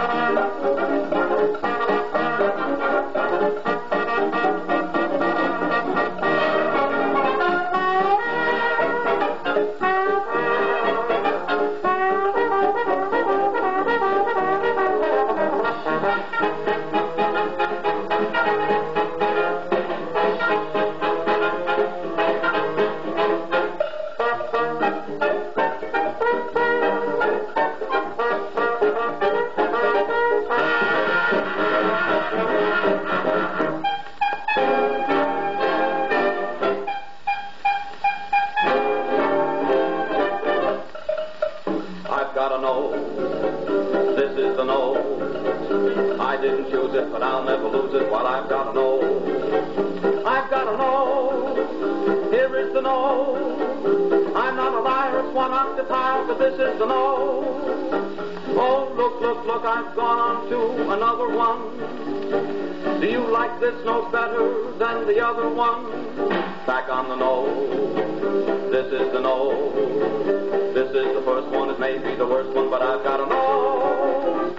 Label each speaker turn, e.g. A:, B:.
A: I've got to know, this is the know. I didn't choose it, but I'll never lose it. What I've got to know, I've got to know. Here is the know. I'm not a liar, it's one octave higher, but this is the know. Oh, look, look, look, I've gone on to another one. Do you like this note better than the other one? Back on the know. This is the know. This is the first one. It may be the worst one, but I've got to know.